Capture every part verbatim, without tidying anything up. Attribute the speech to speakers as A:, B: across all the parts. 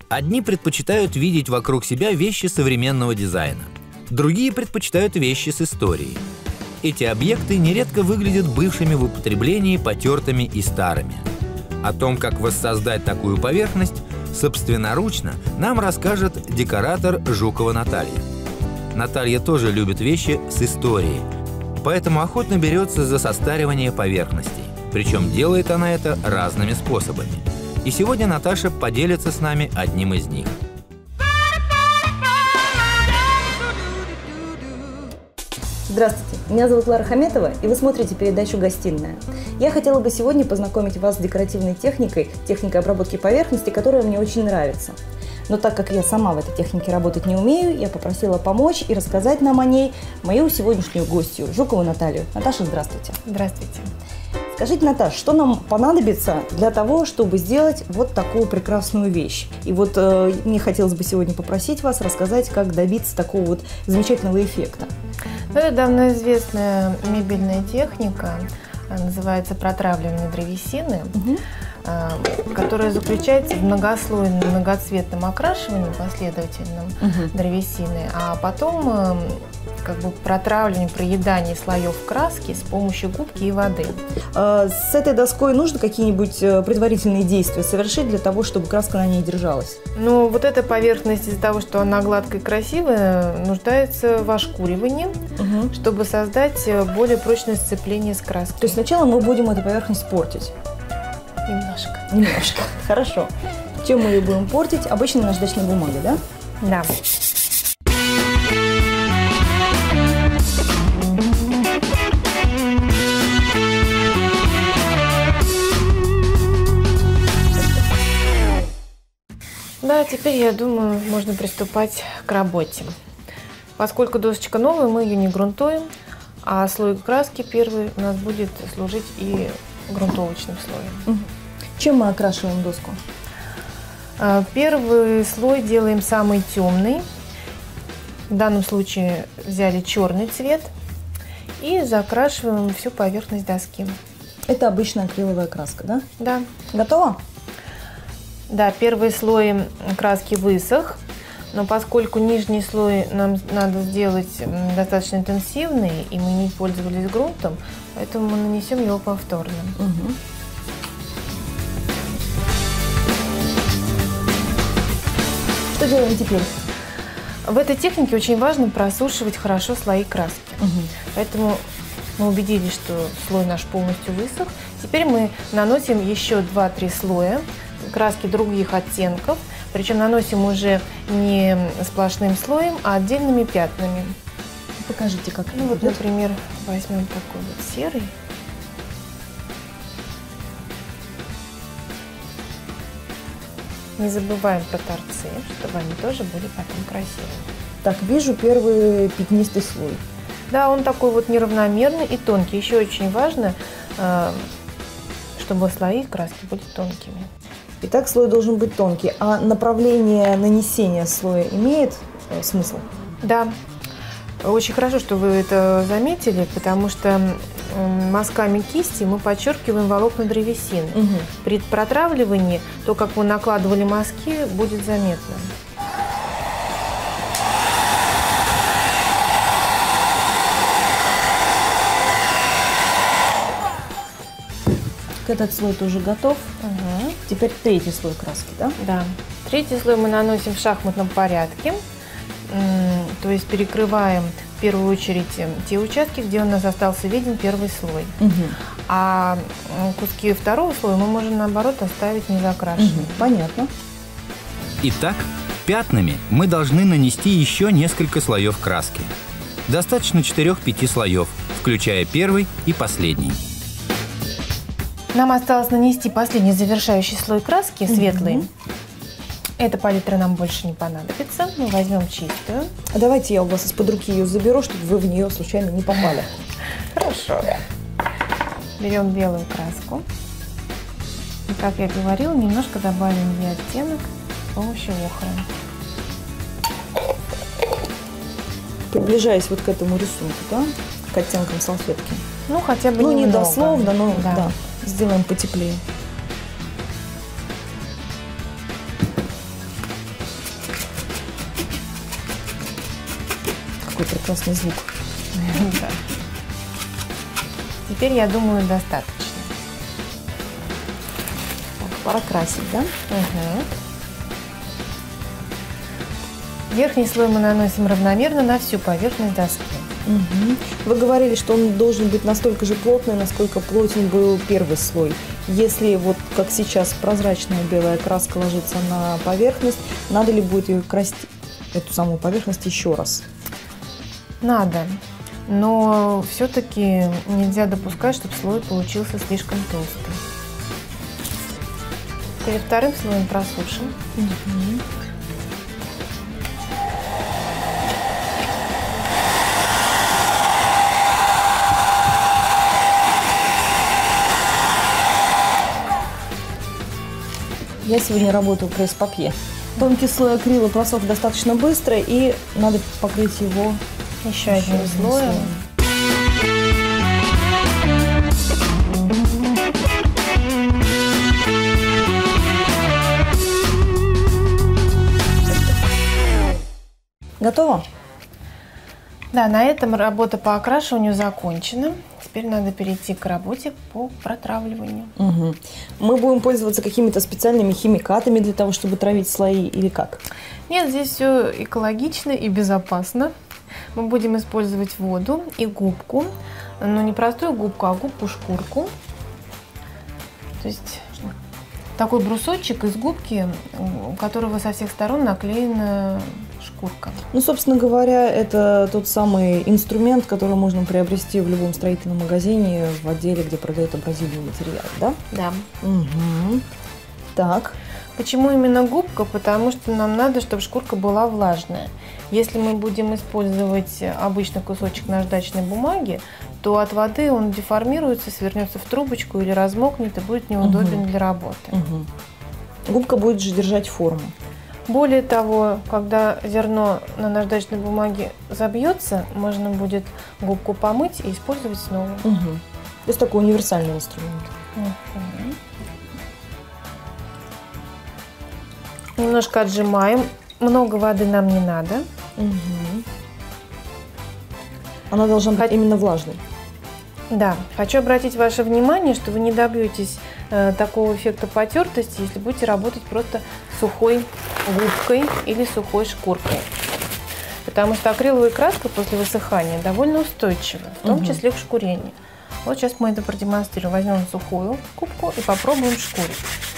A: Одни предпочитают видеть вокруг себя вещи современного дизайна, другие предпочитают вещи с историей. Эти объекты нередко выглядят бывшими в употреблении, потертыми и старыми. О том, как воссоздать такую поверхность, собственноручно нам расскажет декоратор Жукова Наталья. Наталья тоже любит вещи с историей, поэтому охотно берется за состаривание поверхностей. Причем делает она это разными способами. И сегодня Наташа поделится с нами одним из них.
B: Здравствуйте, меня зовут Лара Хаметова, и вы смотрите передачу «Гостиная». Я хотела бы сегодня познакомить вас с декоративной техникой, техникой обработки поверхности, которая мне очень нравится. Но так как я сама в этой технике работать не умею, я попросила помочь и рассказать нам о ней мою сегодняшнюю гостью, Жукову Наталью. Наташа, здравствуйте.
C: Здравствуйте.
B: Скажите, Наташа, что нам понадобится для того, чтобы сделать вот такую прекрасную вещь? И вот э, мне хотелось бы сегодня попросить вас рассказать, как добиться такого вот замечательного эффекта.
C: Ну, это давно известная мебельная техника, называется протравливание древесины, угу. которая заключается в многослойном, многоцветном окрашивании последовательном угу. древесины, а потом как бы протравливание, проедание слоев краски с помощью губки и воды.
B: С этой доской нужно какие-нибудь предварительные действия совершить для того, чтобы краска на ней держалась?
C: Ну, вот эта поверхность из-за того, что она гладкая и красивая, нуждается в ошкуривании, угу. чтобы создать более прочное сцепление с краской.
B: То есть сначала мы будем эту поверхность портить?
C: Немножко.
B: Немножко. Хорошо. Чем мы ее будем портить? Обычно наждачной бумагой, да?
C: Да. Да, теперь, я думаю, можно приступать к работе. Поскольку досочка новая, мы ее не грунтуем, а слой краски первый у нас будет служить и грунтовочным слоем.
B: Чем мы окрашиваем доску?
C: Первый слой делаем самый темный. В данном случае взяли черный цвет и закрашиваем всю поверхность доски.
B: Это обычная акриловая краска, да?
C: Да.
B: Готово?
C: Да, первый слой краски высох, но поскольку нижний слой нам надо сделать достаточно интенсивный, и мы не пользовались грунтом, поэтому мы нанесем его повторно.
B: Угу. Что делаем теперь?
C: В этой технике очень важно просушивать хорошо слои краски. Угу. Поэтому мы убедились, что слой наш полностью высох. Теперь мы наносим еще два-три слоя краски других оттенков, причем наносим уже не сплошным слоем, а отдельными пятнами.
B: Покажите, как.
C: Ну вот, например, возьмем такой вот серый. Не забываем про торцы, чтобы они тоже были потом красивыми.
B: Так, вижу первый пятнистый слой.
C: Да, он такой вот неравномерный и тонкий. Еще очень важно, чтобы слои краски были тонкими.
B: Итак, слой должен быть тонкий. А направление нанесения слоя имеет э, смысл?
C: Да. Очень хорошо, что вы это заметили, потому что мазками кисти мы подчеркиваем волокна древесины. Угу. При протравливании то, как мы накладывали мазки, будет заметно.
B: Этот слой тоже готов.
C: Угу.
B: Теперь третий слой краски, да?
C: Да. Третий слой мы наносим в шахматном порядке. То есть перекрываем в первую очередь те участки, где у нас остался виден первый слой. Угу. А куски второго слоя мы можем, наоборот, оставить незакрашенными.
B: Угу. Понятно.
A: Итак, пятнами мы должны нанести еще несколько слоев краски. Достаточно четырёх-пяти слоев, включая первый и последний.
C: Нам осталось нанести последний завершающий слой краски, светлый. Mm-hmm. Эта палитра нам больше не понадобится. Мы возьмем чистую.
B: А давайте я у вас из-под руки ее заберу, чтобы вы в нее случайно не попали.
C: Хорошо. Берем белую краску. И, как я говорила, немножко добавим ей оттенок с помощью охры.
B: Приближаясь вот к этому рисунку, да? К оттенкам салфетки.
C: Ну, хотя бы
B: ну,
C: немного.
B: не дословно, но
C: да.
B: Да, сделаем потеплее. прекрасный звук.
C: Да. Теперь, я думаю, достаточно.
B: Так, пора красить, да?
C: Угу. Верхний слой мы наносим равномерно на всю поверхность доски.
B: Угу. Вы говорили, что он должен быть настолько же плотный, насколько плотен был первый слой. Если вот как сейчас прозрачная белая краска ложится на поверхность, надо ли будет ее красить, эту самую поверхность, еще раз?
C: Надо. Но все-таки нельзя допускать, чтобы слой получился слишком толстый. Перед вторым слоем просушим.
B: Угу. Я сегодня работаю пресс-папье. Тонкий слой акрила просох достаточно быстро, и надо покрыть его
C: еще одним слоем.
B: Готово?
C: Да, на этом работа по окрашиванию закончена. Теперь надо перейти к работе по протравливанию.
B: Угу. Мы будем пользоваться какими-то специальными химикатами для того, чтобы травить слои, или как?
C: Нет, здесь все экологично и безопасно. Мы будем использовать воду и губку, но не простую губку, а губку-шкурку. То есть такой брусочек из губки, у которого со всех сторон наклеена шкурка.
B: Ну, собственно говоря, это тот самый инструмент, который можно приобрести в любом строительном магазине, в отделе, где продают абразивный материал, да?
C: Да.
B: Угу. Так.
C: Почему именно губка? Потому что нам надо, чтобы шкурка была влажная. Если мы будем использовать обычный кусочек наждачной бумаги, то от воды он деформируется, свернется в трубочку или размокнет и будет неудобен угу. для работы.
B: Угу. Губка будет же держать форму.
C: Более того, когда зерно на наждачной бумаге забьется, можно будет губку помыть и использовать снова.
B: Угу. То есть такой универсальный инструмент.
C: Угу. Немножко отжимаем. Много воды нам не надо.
B: Угу. Она должна быть Хот... именно влажной.
C: Да. Хочу обратить ваше внимание, что вы не добьетесь э, такого эффекта потертости, если будете работать просто сухой губкой или сухой шкуркой. Потому что акриловая краска после высыхания довольно устойчива, в том угу. числе к шкурению. Вот сейчас мы это продемонстрируем. Возьмем сухую губку и попробуем шкурить.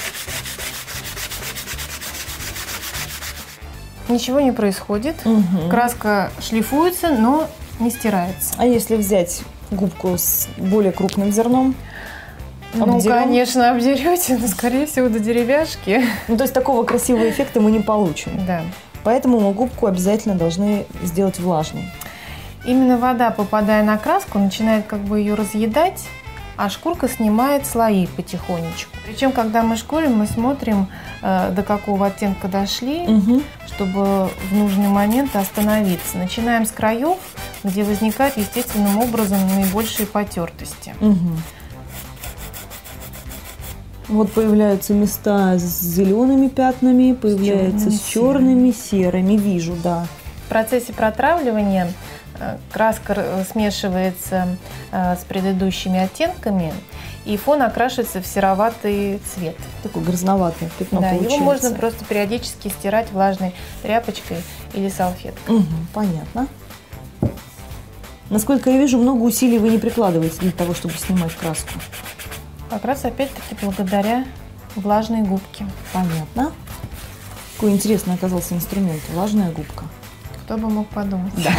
C: Ничего не происходит. Угу. Краска шлифуется, но не стирается.
B: А если взять губку с более крупным зерном?
C: Ну, обдерем? Конечно, обдерете, но, скорее всего, до деревяшки.
B: Ну, то есть такого красивого эффекта мы не получим.
C: Да.
B: Поэтому мы губку обязательно должны сделать влажной.
C: Именно вода, попадая на краску, начинает как бы ее разъедать, а шкурка снимает слои потихонечку. Причем, когда мы шкурим, мы смотрим, э, до какого оттенка дошли, угу. чтобы в нужный момент остановиться. Начинаем с краев, где возникают естественным образом наибольшие потертости.
B: Угу. Вот появляются места с зелеными пятнами, появляются с черными, серыми, вижу, да.
C: В процессе протравливания краска смешивается с предыдущими оттенками, и фон окрашивается в сероватый цвет.
B: Такой грязноватый пятно
C: да,
B: получается.
C: Его можно просто периодически стирать влажной тряпочкой или салфеткой.
B: Угу, понятно. Насколько я вижу, много усилий вы не прикладываете для того, чтобы снимать краску.
C: Как раз опять-таки благодаря влажной губке.
B: Понятно. Какой интересный оказался инструмент. Влажная губка.
C: Кто бы мог подумать.
B: Да.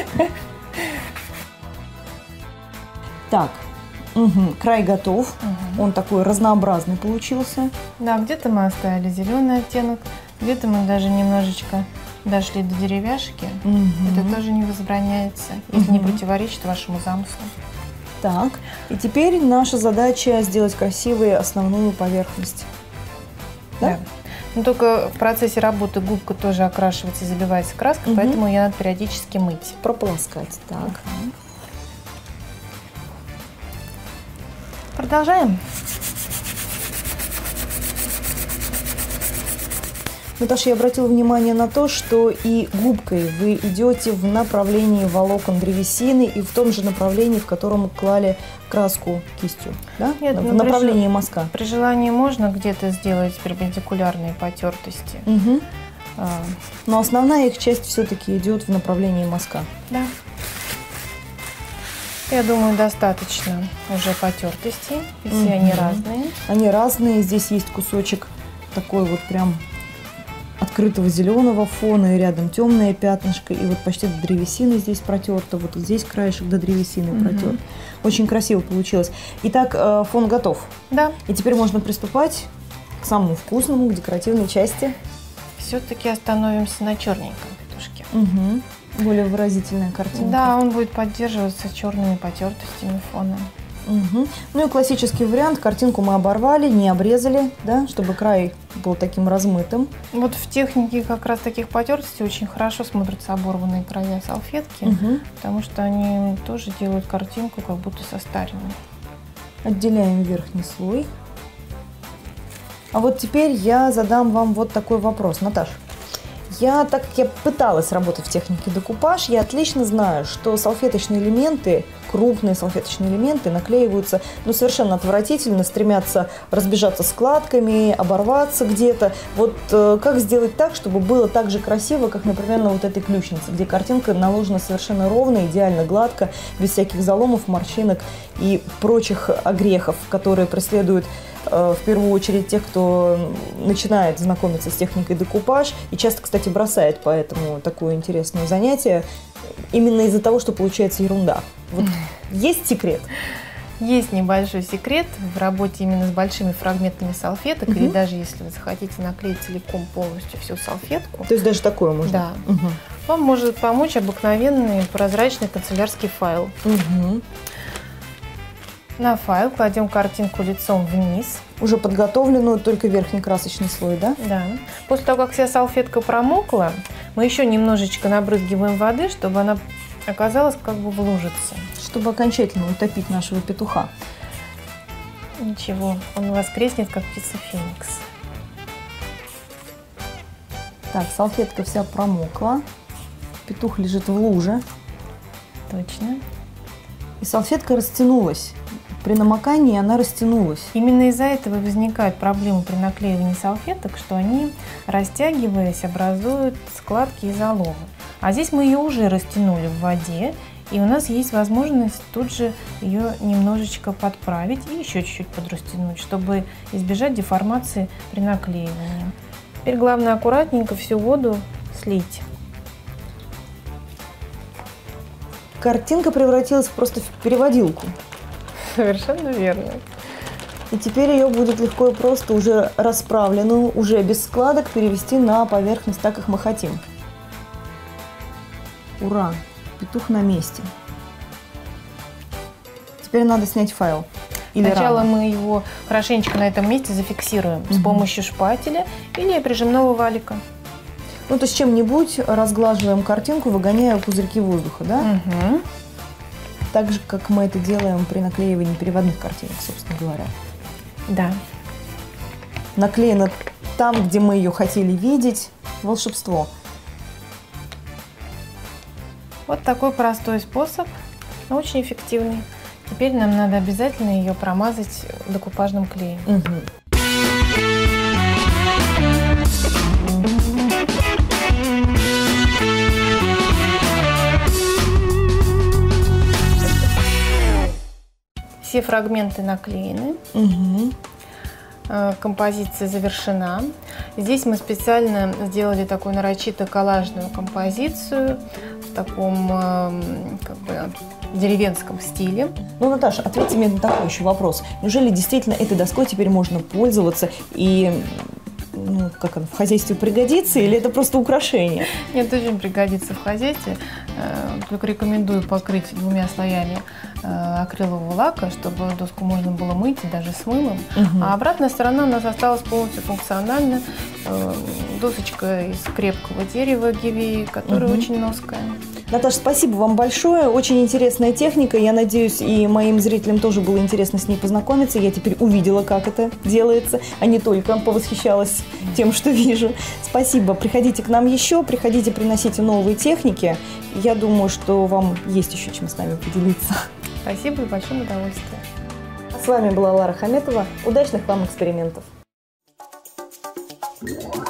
B: Так, угу. Край готов. Угу. Он такой разнообразный получился.
C: Да, где-то мы оставили зеленый оттенок, где-то мы даже немножечко дошли до деревяшки. Угу. Это тоже не возбраняется, если угу. не противоречит вашему замыслу.
B: Так, и теперь наша задача сделать красивые основную поверхность. Да?
C: Да. Но только в процессе работы губка тоже окрашивается и забивается краской, угу. поэтому ее надо периодически мыть.
B: Прополоскать. Так. Угу.
C: Продолжаем.
B: Наташа, я обратила внимание на то, что и губкой вы идете в направлении волокон древесины и в том же направлении, в котором клали краску кистью, да?
C: Нет,
B: в
C: ну,
B: направлении
C: при,
B: мазка.
C: При желании можно где-то сделать перпендикулярные потертости.
B: Угу.
C: А.
B: Но основная их часть все-таки идет в направлении мазка.
C: Да. Я думаю, достаточно уже потертостей, если угу. они разные.
B: Они разные. Здесь есть кусочек такой вот прям открытого зеленого фона, и рядом темное пятнышко, и вот почти до древесины здесь протерто, вот здесь краешек до древесины угу. протерт. Очень красиво получилось. Итак, фон готов.
C: Да.
B: И теперь можно приступать к самому вкусному, к декоративной части.
C: Все-таки остановимся на черненьком петушке.
B: Угу. Более выразительная картинка.
C: Да, он будет поддерживаться черными потертостями фона.
B: Угу. Ну и классический вариант. Картинку мы оборвали, не обрезали, да, чтобы край был таким размытым.
C: Вот в технике как раз таких потертостей очень хорошо смотрятся оборванные края салфетки,
B: угу.
C: потому что они тоже делают картинку как будто состаренной.
B: Отделяем верхний слой. А вот теперь я задам вам вот такой вопрос, Наташа. Я, так как я пыталась работать в технике декупаж, я отлично знаю, что салфеточные элементы, крупные салфеточные элементы наклеиваются ну, совершенно отвратительно, стремятся разбежаться складками, оборваться где-то. Вот э, как сделать так, чтобы было так же красиво, как, например, на вот этой ключнице, где картинка наложена совершенно ровно, идеально гладко, без всяких заломов, морщинок и прочих огрехов, которые преследуют в первую очередь тех, кто начинает знакомиться с техникой декупаж и часто, кстати, бросает поэтому такое интересное занятие именно из-за того, что получается ерунда. Вот есть секрет?
C: Есть небольшой секрет в работе именно с большими фрагментами салфеток, угу. или даже если вы захотите наклеить целиком полностью всю салфетку.
B: То есть даже такое можно?
C: Да.
B: Угу.
C: Вам может помочь обыкновенный прозрачный канцелярский файл.
B: Угу.
C: На файл кладем картинку лицом вниз.
B: Уже подготовленную, только верхний красочный слой, да?
C: Да. После того, как вся салфетка промокла, мы еще немножечко набрызгиваем воды, чтобы она оказалась как бы в лужице.
B: Чтобы окончательно утопить нашего петуха.
C: Ничего, он воскреснет, как птица Феникс.
B: Так, салфетка вся промокла. Петух лежит в луже.
C: Точно.
B: И салфетка растянулась. При намокании она растянулась.
C: Именно из-за этого возникают проблемы при наклеивании салфеток, что они, растягиваясь, образуют складки и заломы. А здесь мы ее уже растянули в воде, и у нас есть возможность тут же ее немножечко подправить и еще чуть-чуть подрастянуть, чтобы избежать деформации при наклеивании. Теперь главное аккуратненько всю воду слить.
B: Картинка превратилась просто в переводилку.
C: Совершенно верно.
B: И теперь ее будет легко и просто уже расправленную, уже без складок перевести на поверхность так, как мы хотим. Ура! Петух на месте. Теперь надо снять файл.
C: Или Сначала рано. мы его хорошенечко на этом месте зафиксируем угу. с помощью шпателя или прижимного валика.
B: Ну, то есть чем-нибудь разглаживаем картинку, выгоняя пузырьки воздуха, да?
C: Угу.
B: Так же, как мы это делаем при наклеивании переводных картинок, собственно говоря.
C: Да.
B: Наклеена там, где мы ее хотели видеть. Волшебство.
C: Вот такой простой способ, но очень эффективный. Теперь нам надо обязательно ее промазать декупажным клеем.
B: Угу.
C: Все фрагменты наклеены.
B: Угу.
C: Композиция завершена. Здесь мы специально сделали такую нарочито коллажную композицию в таком как бы деревенском стиле.
B: Ну, Наташа, ответьте мне на такой еще вопрос. Неужели действительно этой доской теперь можно пользоваться и ну, как она, в хозяйстве пригодится, или это просто украшение?
C: Нет, очень пригодится в хозяйстве. Только рекомендую покрыть двумя слоями акрилового лака, чтобы доску можно было мыть и даже с мылом.
B: Угу.
C: А обратная сторона у нас осталась полностью функциональна. Досочка из крепкого дерева гивеи, которая
B: угу.
C: очень ноская.
B: Наташа, спасибо вам большое. Очень интересная техника. Я надеюсь, и моим зрителям тоже было интересно с ней познакомиться. Я теперь увидела, как это делается, а не только повосхищалась тем, что вижу. Спасибо. Приходите к нам еще, приходите, приносите новые техники. Я думаю, что вам есть еще чем с нами поделиться.
C: Спасибо и большое удовольствие.
B: А с вами была Лара Хаметова. Удачных вам экспериментов.
D: Yeah.